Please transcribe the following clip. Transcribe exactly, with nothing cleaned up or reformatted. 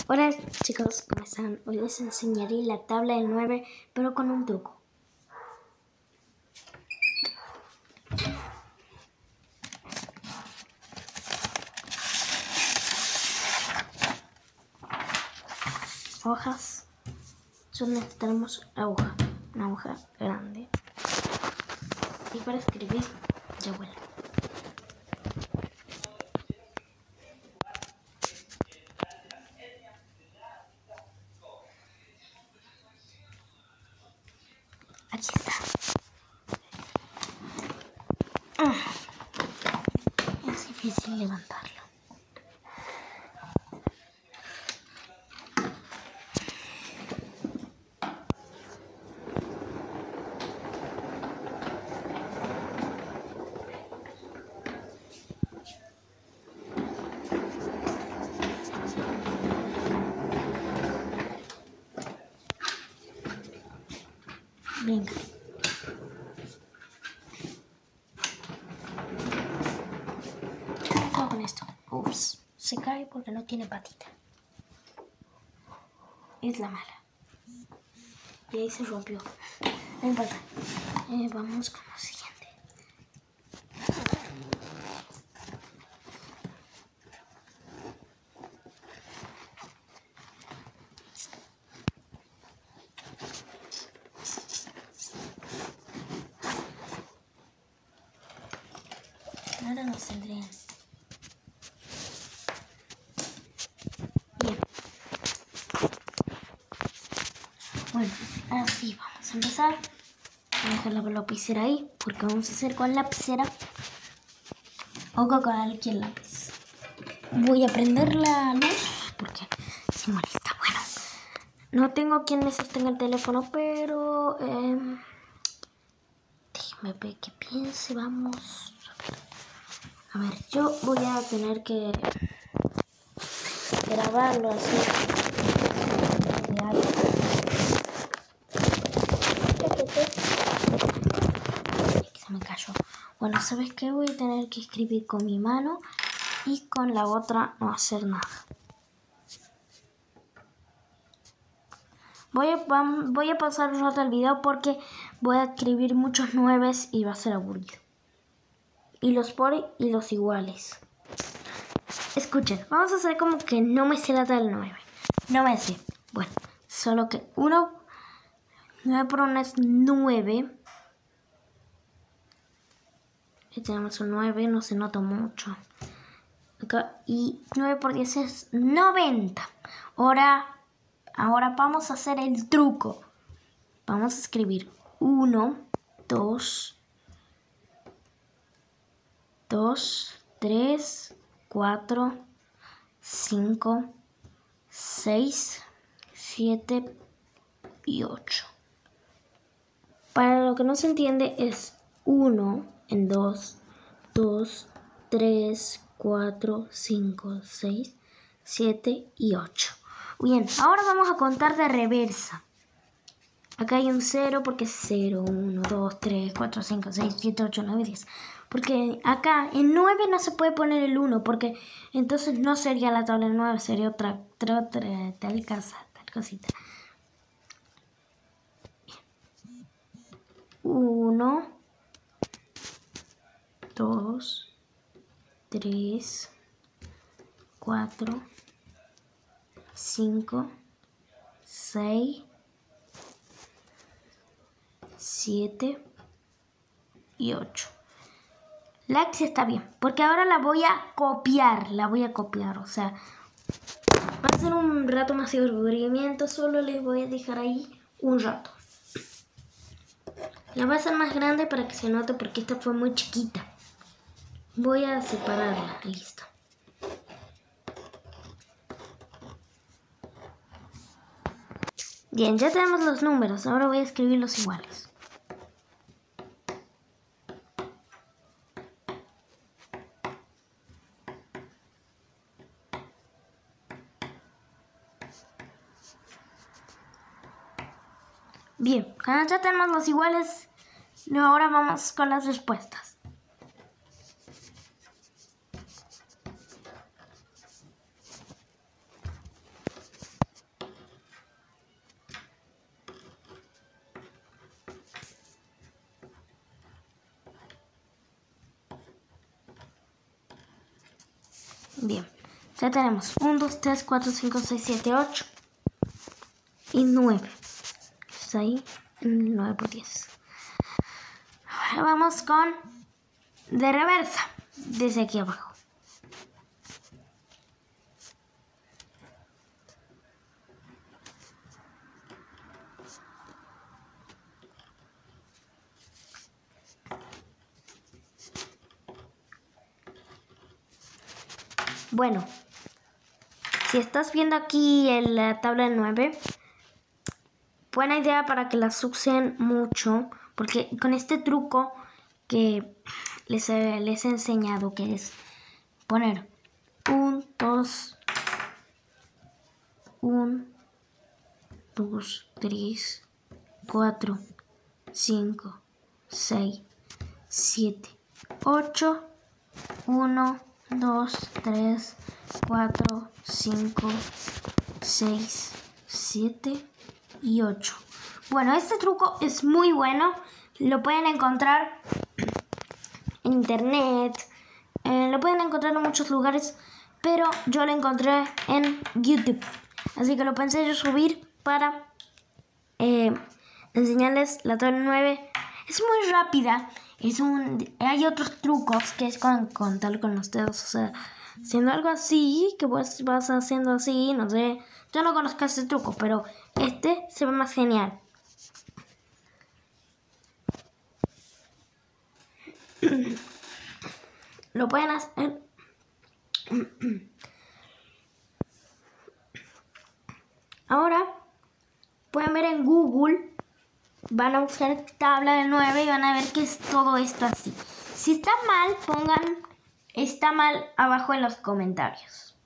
Hola chicos, ¿cómo están? Hoy les enseñaré la tabla del nueve, pero con un truco. Hojas. Solo necesitamos la hoja, una hoja grande. Y para escribir, ya vuelvo. Aquí está. Es difícil levantarlo. Venga. ¿Qué hago con esto? Ups, se cae porque no tiene patita. Es la mala. Y ahí se rompió. No importa. Eh, vamos con lo siguiente. Ahora nos saldrían. Bien. Bueno, ahora sí, vamos a empezar. Voy a dejar la lapicera ahí, porque vamos a hacer con lapicera o con cualquier lápiz. Voy a prender la luz, porque se molesta. Bueno, no tengo quien me sostenga el teléfono, pero... Eh, déjeme ver qué piense, vamos... A ver, yo voy a tener que grabarlo así. Se me cayó. Bueno, ¿sabes qué? Voy a tener que escribir con mi mano y con la otra no hacer nada. Voy a, voy a pasar un rato el video porque voy a escribir muchos nueves y va a ser aburrido. Y los por y los iguales. Escuchen, vamos a hacer como que no me sé la tabla del nueve. No me sé. Bueno, solo que uno, nueve por uno es nueve. Aquí tenemos un nueve, no se nota mucho. Acá, y nueve por diez es noventa. Ahora, ahora vamos a hacer el truco. Vamos a escribir uno, dos, dos, tres, cuatro, cinco, seis, siete y ocho. Para lo que no se entiende es uno en dos, dos, tres, cuatro, cinco, seis, siete y ocho. Bien, ahora vamos a contar de reversa. Acá hay un cero porque es cero, uno, dos, tres, cuatro, cinco, seis, siete, ocho, nueve, diez. Porque acá en nueve no se puede poner el uno porque entonces no sería la tabla del nueve, sería otra, otra, otra tal cosa, tal cosita. uno, dos, tres, cuatro, cinco, seis, siete y ocho. La X está bien, porque ahora la voy a copiar, la voy a copiar, o sea, va a ser un rato más de aburrimiento, solo les voy a dejar ahí un rato. La voy a hacer más grande para que se note porque esta fue muy chiquita. Voy a separarla, ahí está. Bien, ya tenemos los números, ahora voy a escribirlos iguales. Bien, cuando ya tenemos los iguales, ahora vamos con las respuestas. Bien, ya tenemos uno, dos, tres, cuatro, cinco, seis, siete, ocho y nueve. Está ahí, nueve por diez. Ahora vamos con de reversa, desde aquí abajo. Bueno, si estás viendo aquí en la tabla de nueve, buena idea para que las usen mucho, porque con este truco que les he, les he enseñado, que es poner un, dos, un, dos, tres, cuatro, cinco, seis, siete, ocho, uno, dos, tres, cuatro, cinco, seis, siete y ocho. Bueno, este truco es muy bueno. Lo pueden encontrar en internet. Eh, lo pueden encontrar en muchos lugares. Pero yo lo encontré en YouTube. Así que lo pensé yo subir para eh, enseñarles la tabla nueve. Es muy rápida. Es un, hay otros trucos que es con contar con los dedos, o sea, haciendo algo así, que pues vas haciendo así, no sé. Yo no conozco ese truco, pero este se ve más genial. Lo pueden hacer. Ahora pueden ver en Google. Van a buscar tabla de nueve y van a ver que es todo esto así. Si está mal, pongan está mal abajo en los comentarios.